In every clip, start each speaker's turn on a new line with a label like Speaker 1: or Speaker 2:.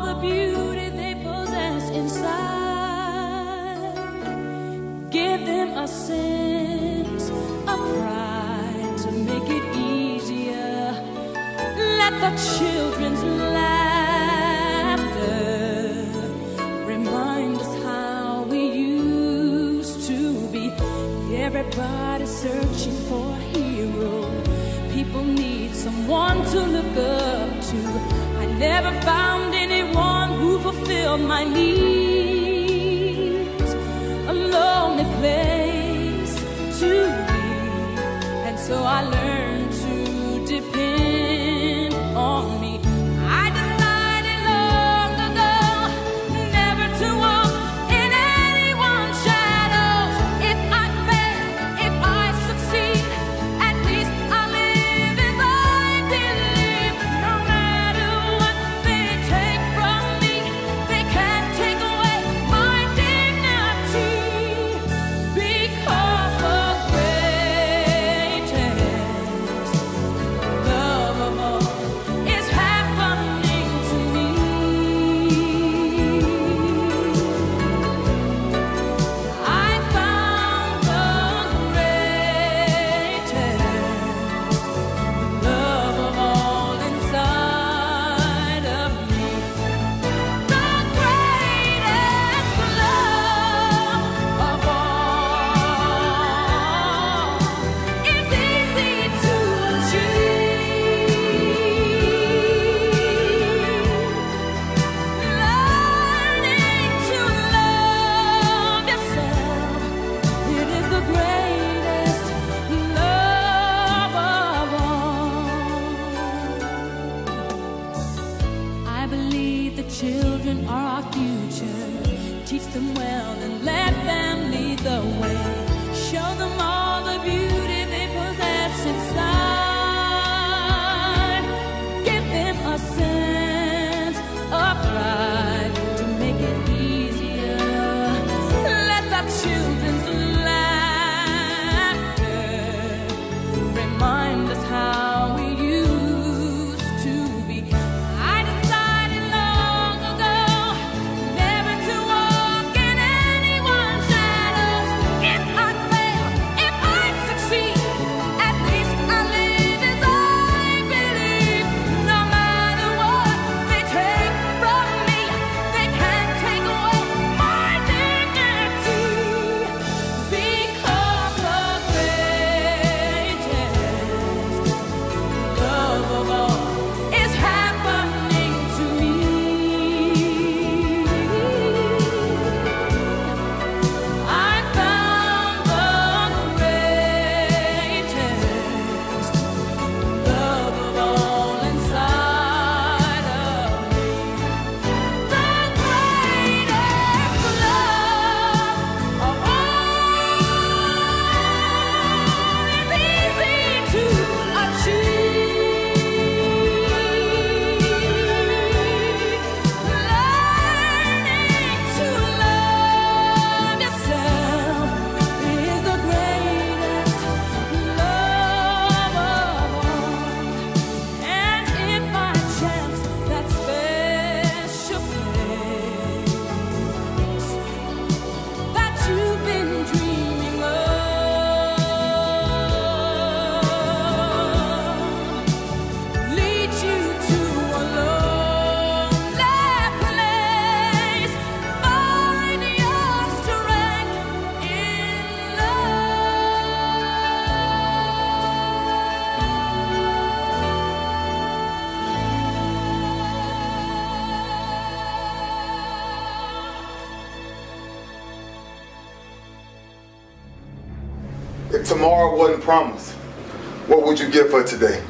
Speaker 1: all the beauty they possess inside. Give them a sense of pride to make it easier. Let the children's laughter remind us how we used to be. Everybody's searching for a hero. People need someone to look up to. I never found anyone who fulfilled my needs. A lonely place to be, and so I learned to depend on me. I decided long ago never to walk in anyone's shadows. If I fail, if I succeed, at least I live as I believe. No matter what they take from me, they can't take away my dignity. Because the greatest love of all is happening to me. I found the greatest love of all inside of me. The greatest love of all is easy to achieve. Learning to love yourself, it is the greatest love of all. I believe the children are our future. Teach them well and let them lead the way. Show them all the beauty they possess inside. Give them a sense of pride to make it easier. Let the children's laughter remind us how we used to be. I decided long ago never to walk in anyone's shadows. If I fail, if I succeed, at least I live as I believe. No matter what they take from me, they can't take away my dignity. Because the greatest love of all is happening to me. I found the greatest love of all inside of me. The greatest love of all is easy to achieve. Learning to love yourself is the greatest love of all. And if by chance that special place that you've been dreaming of leads you to a lonely place, find your strength in
Speaker 2: If tomorrow wasn't promised, what would you give for today?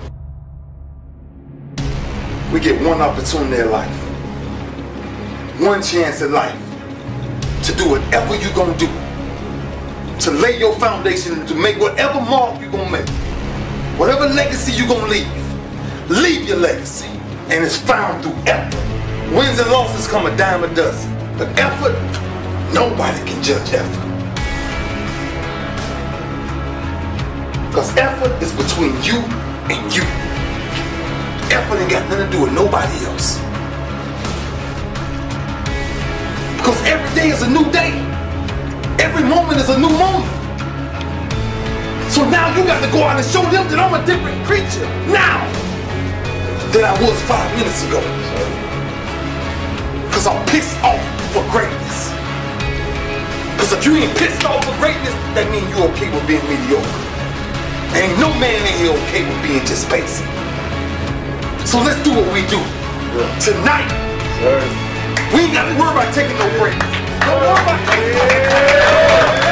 Speaker 2: We get one opportunity in life, one chance in life to do whatever you're gonna do, to lay your foundation and to make whatever mark you're gonna make, whatever legacy you're gonna leave your legacy, and it's found through effort. Wins and losses come a dime a dozen, but effort, nobody can judge effort. Because effort is between you and you. Effort ain't got nothing to do with nobody else. every day is a new day. Every moment is a new moment. So now you got to go out and show them that I'm a different creature now than I was 5 minutes ago. Because I'm pissed off for greatness. Because if you ain't pissed off for greatness, that means you're okay with being mediocre. Ain't no man in here okay with being just basic. So let's do what we do. Tonight, we ain't got to worry about taking no breaks. Don't worry about taking no breaks.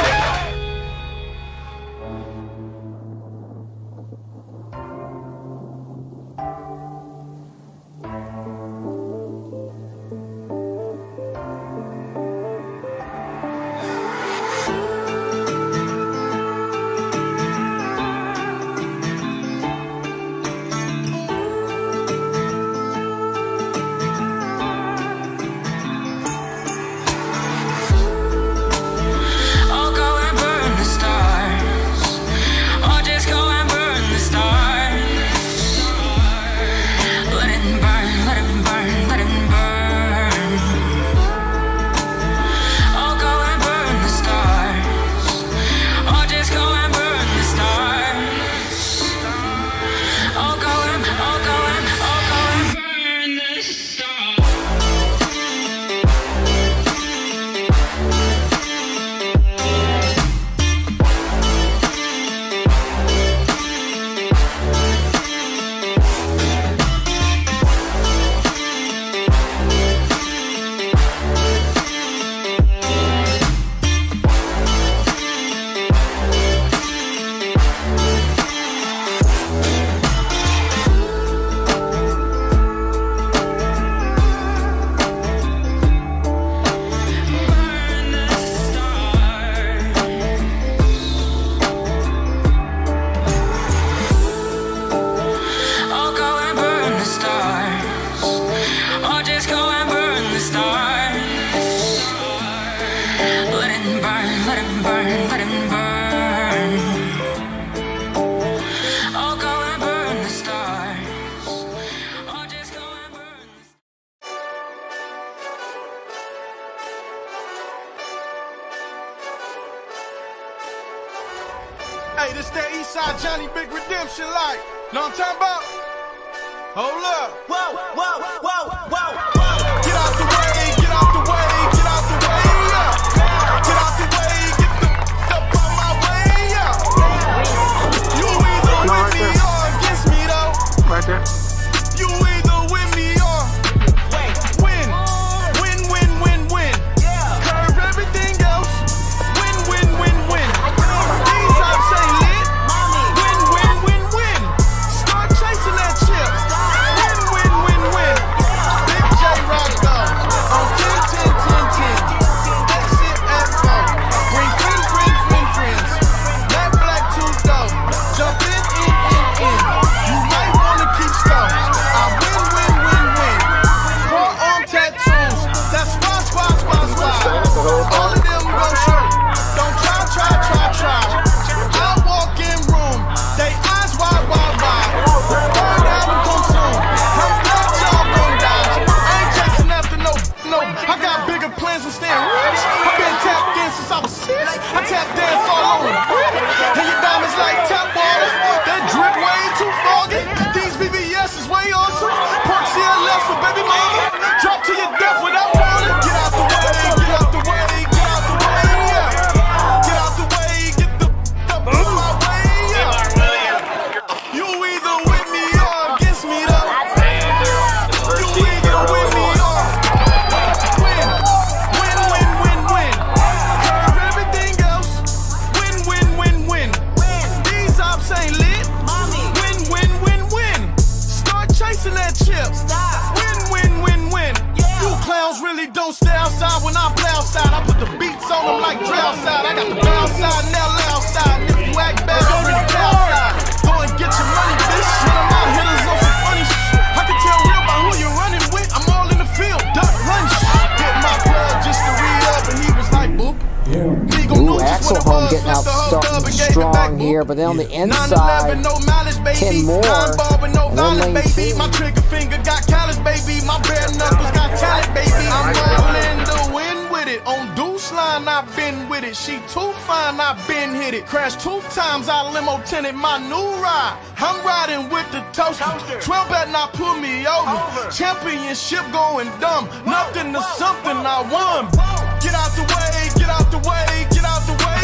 Speaker 3: Hey, this that Eastside Johnny Big Redemption like. Know what I'm talking about? Hold up. Whoa, whoa, whoa, whoa, whoa. Get out the way, get out the way, get out the way, yeah. Get out the way, get the up on my way, yeah. You either with me or against me, though. Right there. You either with me or win. Win, win, win, win. Curve everything else. Win, win, win, win. These times say lit. Win, win, win, win. Start chasing that chip. Win, win, win, win. Big J Rock though. On 10, 10, 10, 10. Exit at 4. Bring friends, friends, friends, friends. That black tooth though. Jump in. You might wanna keep score. I win, win, win, win. Forearm tattoos. That's squad. All of them gon' shoot. Don't try. I walk in room. They eyes wide. Burn down and consume. I'm glad y'all gon' die. I ain't chasing after no. I got bigger plans than staying rich. I've been tapped in since I was 6. I tap dance all over. And your diamonds like tap water. That drip way too foggy. These VVS is way awesome. Park CLS for baby mama. Drop to your death without warning. Get out the way, get out the way, get out the way, yeah. Get out the way, get the up on my way, yeah. You either with me or against me, though. You either with me or win. Win, win, win, win. Curve everything else. Win, win, win, win. These ops ain't lit. Win, win, win, win. Start chasing that chip. Win, win, win, win. You clowns really don't stay outside when I play outside. I put the beats on them like Dre outside. I got the bounce side and LA outside. And if you act bad, I'm really play outside. Go and get your money, bitch. One of my hitters on some funny shit. I can tell real by who you're running with. I'm all in the field, duck run shit. Hit my plug just to re-up and he was like, boop.
Speaker 4: Ooh, Axel Home getting out starting strong here, but then on the inside, 10 more, and then lane 2.
Speaker 3: My trigger finger got callous, baby. My bare knuckles got talent, baby. I'm all in the window. it. On Deuce line, I been with it. She too fine, I been hit it. Crashed 2 times, I limo tinted my new ride. I'm riding with the toaster. 12 better not pull me over. Championship going dumb. Nothing to something I won. Get out the way, get out the way, get out the way.